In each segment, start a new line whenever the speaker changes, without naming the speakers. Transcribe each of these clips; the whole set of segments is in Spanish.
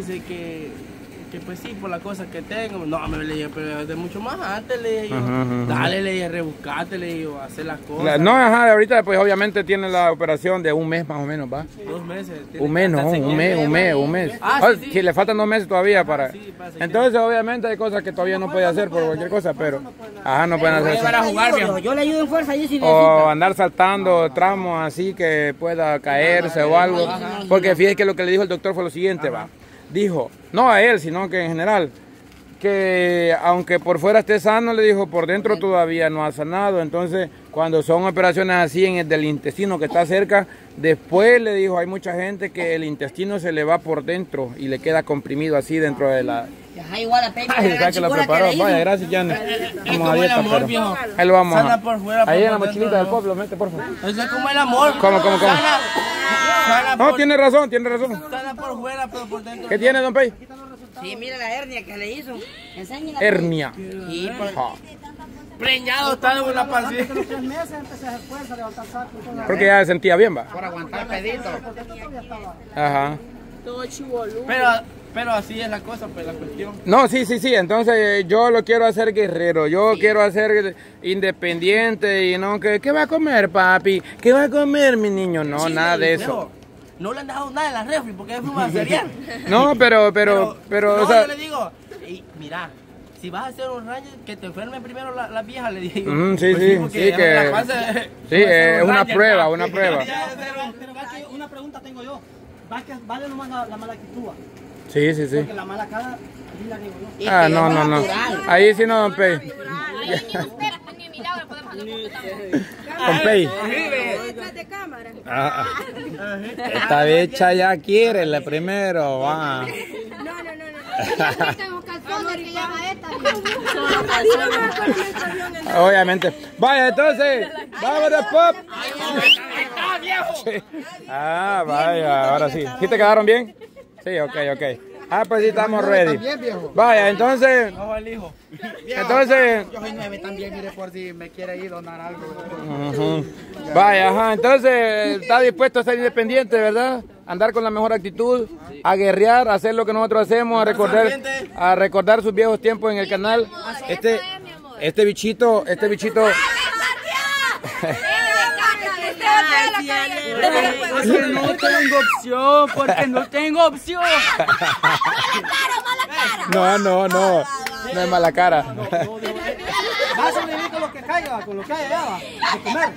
dice que pues sí, por las cosas que tengo. No, me le dije, pero de mucho más antes le dije yo. Dale, le dije, rebuscate, le dije, hacer las cosas.
No, ajá, ahorita pues obviamente tiene la operación de un mes más o menos, ¿va?
2 meses.
Un mes, no, un mes.
Ah, sí, sí.
Si le faltan 2 meses todavía para...
Sí,
Entonces obviamente hay cosas que todavía no puede hacer por cualquier cosa, pero... Ajá, no pueden hacer eso.
Para jugar, viejo.
Yo le ayudo en fuerza allí si necesita.
O andar saltando tramos así que pueda caerse o algo. Porque fíjese que lo que le dijo el doctor fue lo siguiente, va. Dijo, no a él, sino que en general, que aunque por fuera esté sano, le dijo, por dentro todavía no ha sanado. Entonces, cuando son operaciones así en el del intestino que está cerca, después le dijo, hay mucha gente que el intestino se le va por dentro y le queda comprimido así dentro de la...
Ajá, igual a Pepe.
Ay, ¿sabes que lo preparó? Vaya, gracias, Janet. Vamos a dieta, pero... Ahí lo vamos
Sana
a...
por fuera,
Ahí en la
por
mochilita
dentro,
del
¿no?
pueblo, mete, por favor.
Eso es como el amor.
¿Cómo?
Sana
No,
por,
tiene razón, tiene razón.
sana por fuera, pero por dentro.
¿Qué tiene, don Pey?
Sí, mira la hernia que le hizo. Enséñala.
Hernia.
Sí,
Preñado está de una pancita.
Porque ya se sentía bien, va.
por aguantar pedito.
Ajá.
Pero así es la cosa, pues la cuestión.
No, sí. Entonces yo lo quiero hacer guerrero. Yo quiero hacer independiente y no que ¿qué va a comer, papi? ¿Qué va a comer, mi niño? No, nada de eso.
No le han dejado nada en la refri porque es fuma cereal.
No, pero,
no,
o sea,
yo le digo, mira, si vas a hacer un rancho, que te enferme primero la vieja, le digo.
sí, que es una prueba, una prueba.
Pero una pregunta tengo yo. ¿Vale nomás la mala actitud?
Sí.
Porque la mala cara, aquí la digo yo.
Ah, no. Ahí sí no, don Pey. Don Pey.
de cámara.
Esta bicha ya quiere la primero, va. Obviamente. Vaya, entonces, vamos de pop. Ah, vaya, ahora sí. ¿Sí te quedaron bien? Sí, ok. Ah, pues sí estamos ready. Vaya, entonces. Entonces.
Yo soy 9 también, mire, por si me quiere ir donar algo.
Vaya, ajá. Entonces, está dispuesto a ser independiente, ¿verdad? Andar con la mejor actitud, a guerrear, a hacer lo que nosotros hacemos, a recordar sus viejos tiempos en el canal. Este bichito.
Porque no tengo opción.
No es mala cara.
Va a sobrevivir con lo que caiga, allá, va. De comer.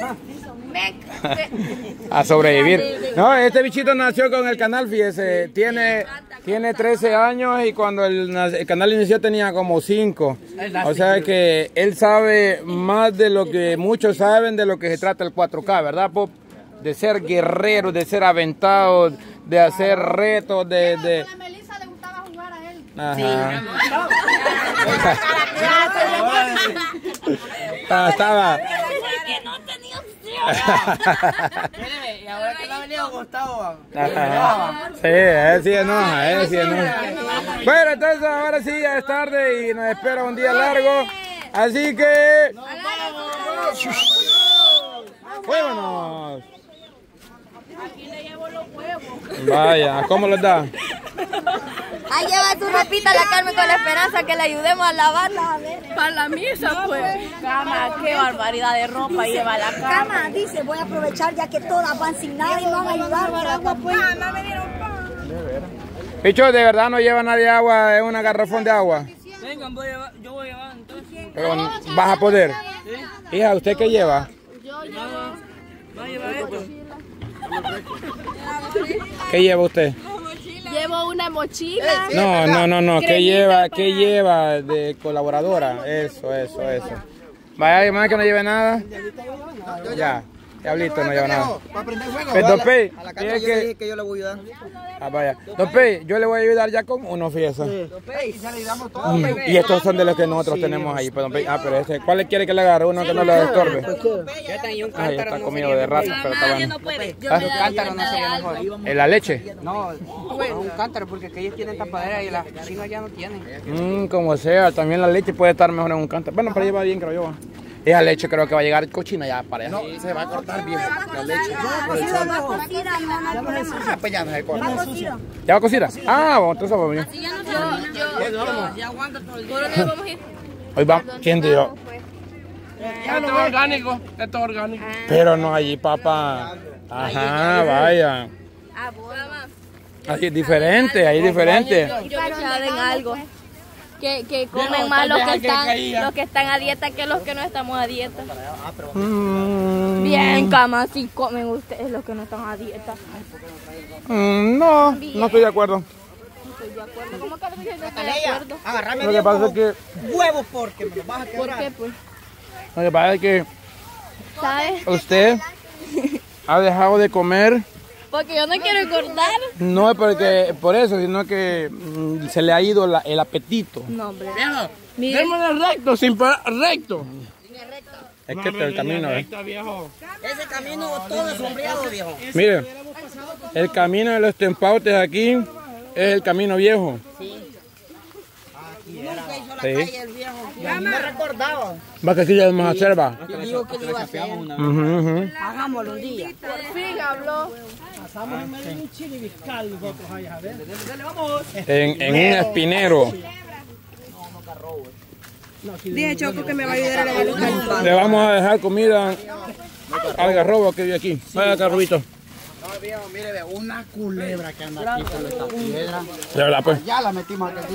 A sobrevivir. No, este bichito nació con el canal, fíjese, tiene 13 años y cuando el canal inició tenía como 5. O sea que él sabe más de lo que muchos saben de lo que se trata el 4K, ¿verdad, Pop? De ser guerrero, de ser aventado, de hacer retos,
A la Melissa le gustaba jugar a él.
Ajá. Estaba.
Porque no tenía opción.
Y ahora que le ha venido Gustavo.
Sí, él sí enoja. Bueno, entonces ahora sí ya es tarde y nos espera un día largo. Así que... ¡Vámonos!
Aquí le llevo los huevos.
Vaya, ¿cómo los da?
Ahí lleva su ropita la Carmen con la esperanza que le ayudemos a lavarla. Para la misa, pues. Cama, qué barbaridad de ropa lleva la cama.
Cama, dice, voy a aprovechar ya que todas van sin nada y me van a ayudar para agua, pues.
Me dieron pan.
Picho, ¿de verdad no lleva nadie agua? ¿Es una garrafón de agua?
Vengan, yo voy a llevar entonces.
Pero, ¿vas a poder? Hija, ¿usted qué lleva?
Yo llevo.
Va a llevar esto.
¿Qué lleva usted?
Llevo una mochila.
No. ¿Qué lleva de colaboradora? Eso. Vaya, más que no lleve nada. Ya. Diablito no lleva nada.
Para aprender fuego.
Don Pey,
A la cancha yo le dije que yo le voy a ayudar.
Ah, vaya. Don Pey, yo le voy a ayudar ya con uno, fíjese.
Don Pey, ya le damos todo.
Y estos son de los que nosotros tenemos ahí, pues, don Pey. Ah, pero ese, ¿cuál le quiere que le agarre? Uno que no le estorbe.
Yo tenía un
Ay,
cántaro.
está comido de rato, pero está bueno.
Un cántaro no sería mejor.
¿En la leche?
No, un cántaro porque ellos tienen tapadera y las cocinas ya no tienen.
Como sea, también la leche puede estar mejor en un cántaro. Bueno, pero lleva bien, creo yo. Esa leche creo que va a llegar cochina ya para allá.
No, se va a cortar viejo. La leche. Ah, pues ya no se corta.
¿Ya va cocida? Ah, bueno, entonces vamos bien.
Ya aguanta todo el día. ¿Por dónde vamos a ir?
Hoy va, ¿quién dio?
Esto es orgánico, esto es orgánico.
Pero no allí, papá. Ajá, vaya.
Ah, bueno.
Ahí es diferente, ahí es diferente.
Yo que saben algo. Que comen más los que están a dieta que los que no estamos a dieta. Bien, cama, si comen ustedes los que no están a dieta.
No, no estoy de acuerdo.
¿Cómo que no estoy de acuerdo?
Agarrame
Lo que pasa es que,
huevos porque me los vas a
¿Por
quebrar.
qué, pues?
lo que pasa es que
¿Sabes?
usted ha dejado de comer.
Porque yo no quiero engordar.
No es porque por eso, sino que se le ha ido el apetito.
No, hombre.
Viejo,
Mire.
démosle recto, sin parar, recto.
Es que el camino,
Recto, viejo.
Ese camino todo sombreado, viejo.
Mire, el camino de los tempautes aquí es el camino viejo.
Nunca hizo la
Sí.
calle el viejo. Ya me recordaba.
Va que aquí ya vamos a hacer, va.
Yo digo que lo iba a hacer.
Hagámoslo un día.
Por fin habló.
Pasamos en medio de un chile fiscal nosotros allá, a ver. Dale, vamos.
En un espinero.
Dije Choco que me va a ayudar a la
Le vamos a dejar comida al garrobo que vive aquí. Vaya, Carrubito.
No, viejo, mire, ve, una culebra que anda aquí por esta piedra.
De verdad, pues.
Ya la metimos aquí.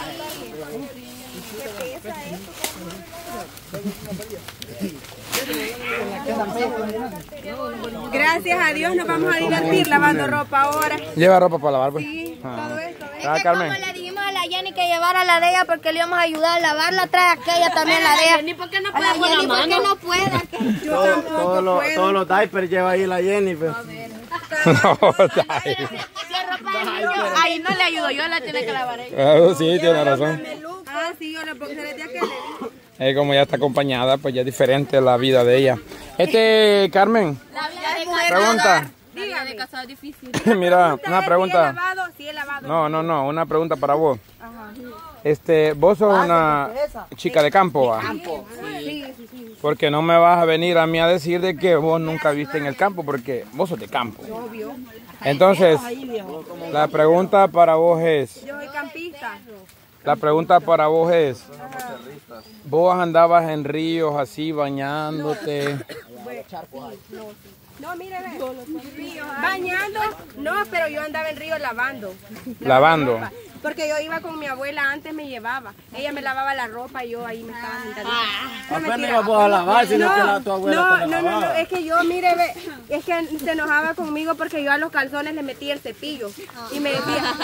Gracias a Dios nos vamos a divertir lavando ropa ahora.
Lleva ropa para lavar, pues.
Sí, todo esto.
Ah, Carmen.
Como le dijimos a la Jenny que llevara la de ella porque le íbamos a ayudar a lavarla, trae aquella también la de ella. Jenny, ¿por qué no puede con la mano? ¿Por qué no puede?
Yo tampoco puedo.
Todos los diapers lleva ahí la Jenny. Pues.
No, dai.
Ahí no le ayudo, yo la tiene que lavar ella.
Ah, sí, tiene razón.
Ah, sí, yo le pongo de aquel.
Como ya está acompañada, pues ya es diferente la vida de ella. Carmen,
La vida de casado.
pregunta.
La vida de casado es difícil.
Mira, una pregunta.
Sí, he lavado.
No, una pregunta para vos. Vos sos una chica de campo, ¿va? Porque no me vas a venir a mí a decir de que vos nunca viste en el campo, porque vos sos de campo. Entonces, la pregunta para vos es,
Yo soy campista.
vos andabas en ríos así bañándote.
No, mire, ve. Bañando, no, pero yo andaba en río lavando.
Lavando.
ropa. Porque yo iba con mi abuela, antes me llevaba. Ella me lavaba la ropa y yo ahí me estaba sentadita.
Apenas ibas a lavar, sino que tu abuela te la lavaba.
es que yo, mire, ve, es que se enojaba conmigo porque yo a los calzones le metía el cepillo. Y me decía,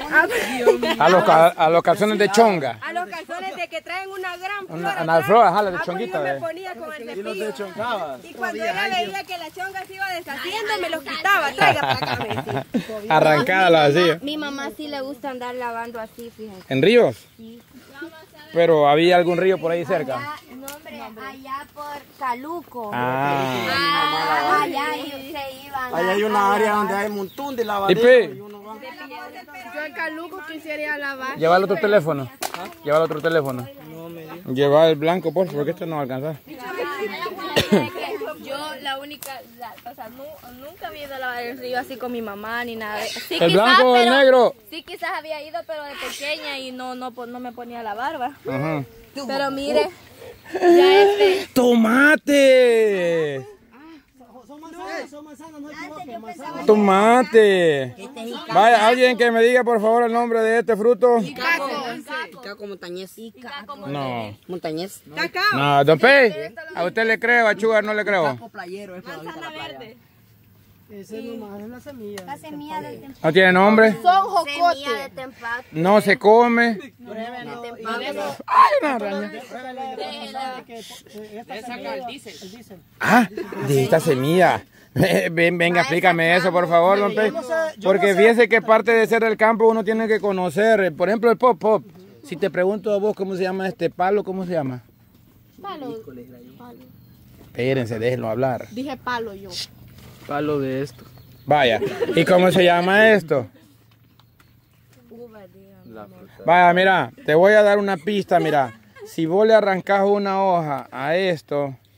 A los calzones de chonga.
a los calzones de que traen una gran flor.
Una flor, ajá, la de chonguita.
Yo me ponía con el cepillo.
Y no te choncabas.
Y cuando ella veía que la chonga se iba deshaciendo, me los quitaba. Traiga para acá, me decía.
Arrancada así.
Mi mamá sí le gusta andar lavando así, fíjense.
¿En ríos? Pero ¿había algún río por ahí cerca?
No, hombre, allá por Caluco.
Ah.
Allá se iban.
Ahí hay una área donde hay un montón de lavaderos.
Pipe,
Y uno va.
Yo en Caluco quisiera ir a lavar.
lleva el otro teléfono. Lleva el otro teléfono. Lleva el blanco, por favor, porque esto no va a alcanzar.
Yo la única, o sea, nunca había ido a lavar el río así con mi mamá ni nada. Sí,
¿El blanco o el negro?
Sí, quizás había ido, pero de pequeña y no me ponía a lavar, ¿va?
Ajá.
Pero mire, ya
¡Tomate!
Son manzanas, no equivoques, manzanas.
¡Tomate! Vaya, alguien que me diga por favor el nombre de este fruto.
Caco montañés.
No.
Montañés.
No, don Pei, a usted le creo, a Chugar no le creo.
Playero, es para la playa.
Ese nomás es la semilla.
La semilla del temporal.
¿No tiene nombre?
son jocotes. De tempate.
No se come. Ay, una araña. Ah, de esta semilla. Venga, explícame eso, por favor, don Pei. Porque fíjese que parte de ser del campo uno tiene que conocer. Por ejemplo, el pop. Si te pregunto a vos cómo se llama este palo, ¿cómo se llama?
Palo.
Espérense, déjenlo hablar.
Dije palo yo.
Palo de esto.
Vaya, ¿y cómo se llama esto? Vaya, mira, te voy a dar una pista, mira. Si vos le arrancas una hoja a esto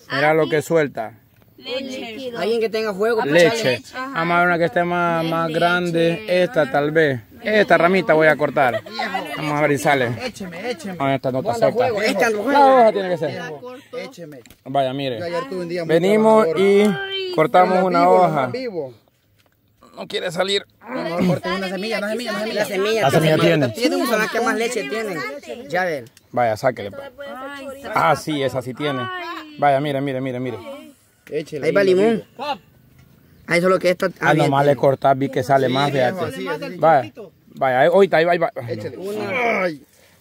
Mira lo que suelta.
Leche. Alguien que tenga fuego.
Leche. Vamos a ver una que esté más grande. Esta tal vez. Esta ramita voy a cortar. Vamos a ver si sale.
Écheme.
Ah, esta no está seca.
Esta no
La hoja tiene que ser.
Écheme.
Vaya, mire.
Yo ayer tuve un día muy
Venimos
trabajador.
y cortamos una
Vivo,
hoja.
vivo.
No quiere salir.
No, corté una semilla, no semilla.
La semilla.
La semilla tiene.
Tiene son las que más leche tienen. Ya ven.
Vaya, sáquele. Pues. Ah, sí, esa sí tiene. Vaya, mire.
Échele.
Ahí va limón. Ahí solo que esta.
Ah, nomás le cortas, vi que sale más, fíjate. Vaya, ahorita, ahí va.
Échele. Ay.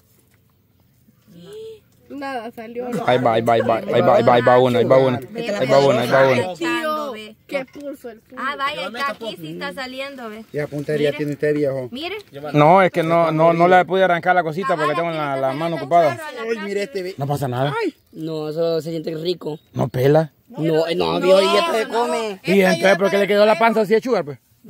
Nada, salió.
Ahí va una.
¿Qué pulso el pulso?
Ah, vaya, está aquí, sí está saliendo, ve.
Ya puntería tiene usted, viejo.
Mire.
No, es que no le pude arrancar la cosita porque tengo la mano ocupada.
Ay, mire este.
No pasa nada.
No, eso se siente rico.
No pela.
No, viejo, y esto se come.
Y entonces, ¿por qué le quedó la panza así de chugar, pues?
No,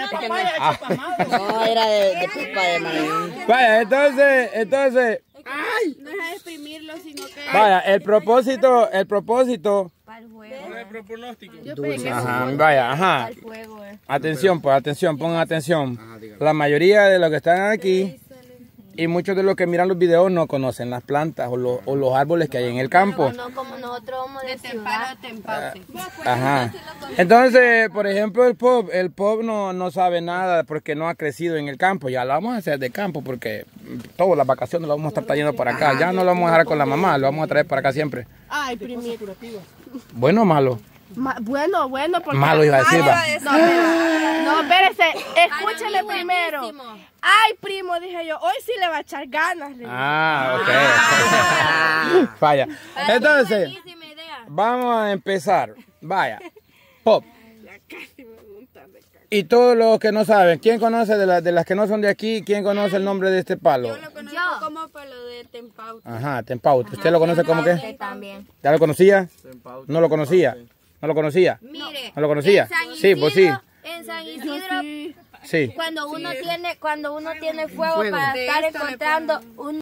era de pipa de maíz.
Vaya, entonces.
No es a exprimirlo, sino que...
Vaya, el propósito.
Para el juego.
Yo pegué.
Ajá, vaya, ajá.
Para el juego,
Atención, pongan atención. La mayoría de los que están aquí y muchos de los que miran los videos no conocen las plantas o los árboles que hay en el campo.
No como nosotros vamos de ciudad.
Ajá. Entonces, por ejemplo, el pop no sabe nada porque no ha crecido en el campo. Ya lo vamos a hacer de campo porque todas las vacaciones lo vamos a estar trayendo para acá. Ya no lo vamos a dejar con la mamá, lo vamos a traer para acá siempre.
Ay, primero.
¿Bueno o malo?
Bueno, porque...
Malo iba a decir, va.
No, espérese, escúcheme
Para mí,
primero.
buenísimo.
Ay, primo, dije yo, hoy sí le va a echar ganas. le dije.
Ok. Vaya. Entonces,
Buenísima idea.
vamos a empezar. Vaya. Pop. Y todos los que no saben, ¿quién conoce de las que no son de aquí? ¿Quién conoce el nombre de este palo?
Yo como palo de Tempauto.
Ajá, Tempauto. ¿Usted lo conoce como qué?
Usted también.
¿Ya lo conocía? No lo conocía. ¿No lo conocía?
Mire.
¿No lo conocía?
En San
Sí, pues sí.
Isidro, en San Isidro,
Sí.
cuando uno tiene fuego para estar encontrando un